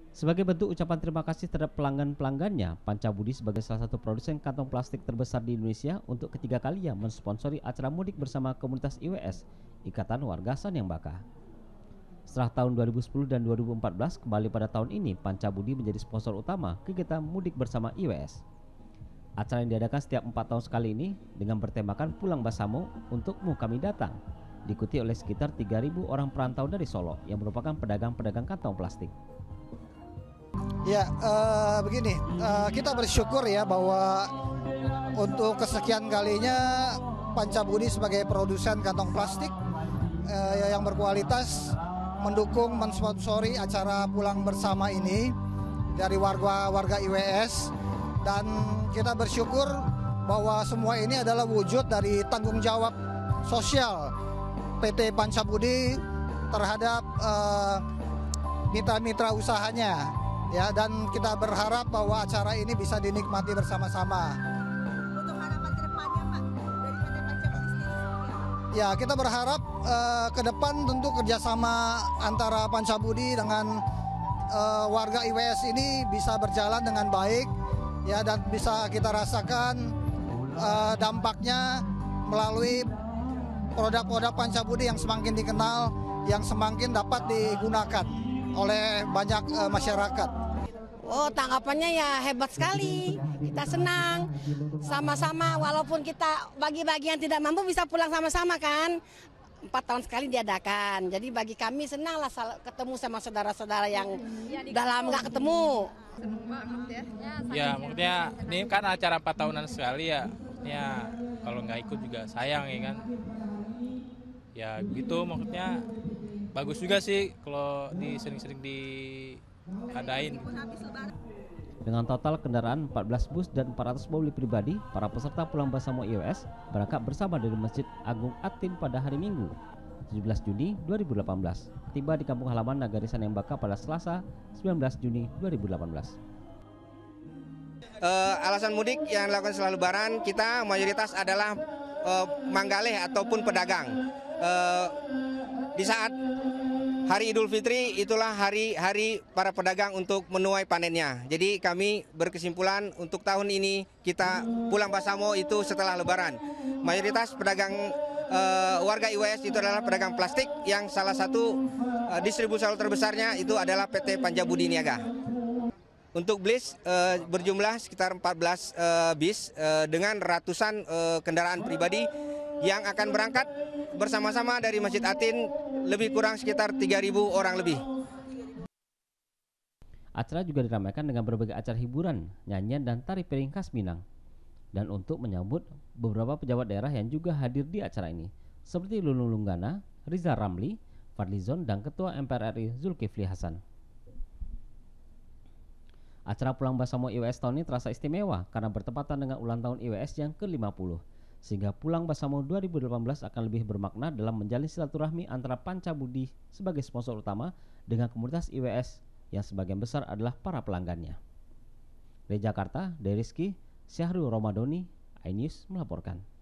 Sebagai bentuk ucapan terima kasih terhadap pelanggan-pelanggannya, Panca Budi sebagai salah satu produsen kantong plastik terbesar di Indonesia untuk ketiga kalinya mensponsori acara mudik bersama komunitas IWS, Ikatan Warga Sanembaka. Setelah tahun 2010 dan 2014, kembali pada tahun ini Panca Budi menjadi sponsor utama kegiatan mudik bersama IWS. Acara yang diadakan setiap 4 tahun sekali ini dengan bertemakan Pulang Basamo Untukmu Kami Datang, diikuti oleh sekitar 3.000 orang perantau dari Solo yang merupakan pedagang-pedagang kantong plastik. Ya, begini, kita bersyukur ya bahwa untuk kesekian kalinya Panca Budi sebagai produsen kantong plastik yang berkualitas mendukung mensponsori acara Pulang Bersama ini dari warga IWS, dan kita bersyukur bahwa semua ini adalah wujud dari tanggung jawab sosial PT Panca Budi terhadap mitra-mitra usahanya. Ya, dan kita berharap bahwa acara ini bisa dinikmati bersama-sama. Untuk harapan kedepannya, Pak, dari PT Panca Budi sendiri? Ya, kita berharap ke depan tentu kerjasama antara Panca Budi dengan warga IWS ini bisa berjalan dengan baik, ya, dan bisa kita rasakan dampaknya melalui produk-produk Panca Budi yang semakin dikenal, yang semakin dapat digunakan oleh banyak masyarakat. Oh, tanggapannya ya hebat sekali. Kita senang sama-sama, walaupun kita bagi-bagi yang tidak mampu bisa pulang sama-sama kan. 4 tahun sekali diadakan. Jadi bagi kami senang lah ketemu sama saudara-saudara yang udah lama nggak ketemu. Senang banget ya. Ya, maksudnya ini kan acara 4 tahunan sekali ya. Ya, kalau nggak ikut juga sayang ya kan. Ya gitu, maksudnya bagus juga sih kalau sering-sering diadain. Dengan total kendaraan 14 bus dan 400 mobil pribadi, para peserta Pulang Basamo IWS berangkat bersama dari Masjid Agung Atin pada hari Minggu, 17 Juni 2018, tiba di kampung halaman Nagari Sanembaka pada Selasa, 19 Juni 2018. Alasan mudik yang dilakukan setelah Lebaran kita mayoritas adalah manggaleh ataupun pedagang. Di saat Hari Idul Fitri itulah hari para pedagang untuk menuai panennya. Jadi kami berkesimpulan untuk tahun ini kita Pulang Basamo itu setelah Lebaran. Mayoritas pedagang warga IWS itu adalah pedagang plastik yang salah satu distributor terbesarnya itu adalah PT Panca Budi Niaga. Untuk bis berjumlah sekitar 14 bis dengan ratusan kendaraan pribadi yang akan berangkat bersama-sama dari Masjid Atin, lebih kurang sekitar 3.000 orang lebih. Acara juga diramaikan dengan berbagai acara hiburan, nyanyian dan tari piring khas Minang. Dan untuk menyambut beberapa pejabat daerah yang juga hadir di acara ini, seperti Lulung Lunggana, Rizal Ramli, Fadlizon, dan Ketua MPR RI Zulkifli Hasan. Acara Pulang Basamo IWS tahun ini terasa istimewa karena bertepatan dengan ulang tahun IWS yang ke-50. Sehingga Pulang Basamo 2018 akan lebih bermakna dalam menjalin silaturahmi antara Panca Budi sebagai sponsor utama dengan komunitas IWS yang sebagian besar adalah para pelanggannya. Dari Jakarta, dari Rizky, Syahrul Romadoni, iNews melaporkan.